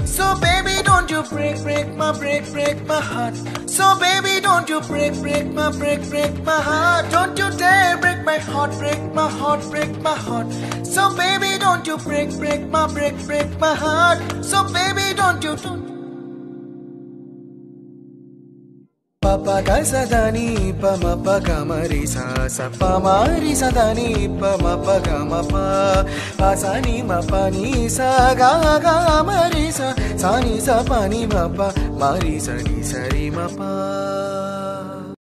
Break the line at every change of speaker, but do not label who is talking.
So baby, don't you break my heart. So baby, don't you break my heart. Don't you dare break my heart, break my heart. So baby, don't you break my heart. So baby, don't you Papa ga sa da ni pa ma pa ga ma ri sa pa ma ri sa da ni pa ma pa ga ma pa sa ni ma pa ni sa ga ma ri sa ni sa pa ni ma pa ma ri sa ri ma pa.